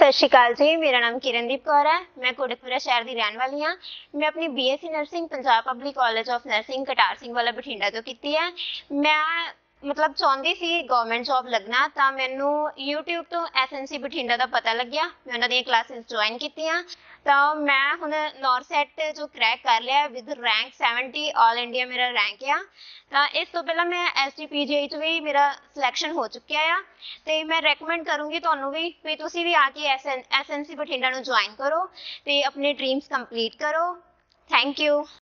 सत श्री अकाल जी। मेरा नाम किरणदीप कौर है। मैं कोटकपुरा शहर की रहने वाली हाँ। मैं अपनी BSc nursing Punjab public college of nursing Katar Singh वाला बठिंडा तो की है। मैं मतलब चाहती सी गवर्नमेंट जॉब लगना, तो मैनू यूट्यूब तो SNC बठिंडा का पता लग्या। मैं उन्होंने क्लासेस ज्वाइन की, तो मैं हुण नॉर्थ सैट जो क्रैक कर लिया विद रैंक 70 ऑल इंडिया मेरा रैंक आ। तो इस तो पहला मैं SGPGI भी मेरा सिलेक्शन हो चुका है। तो मैं रैकमेंड करूँगी तुहानू भी तुसी भी आके SNC बठिंडा ज्वाइन करो तो अपने ड्रीम्स कंप्लीट करो। Thank you.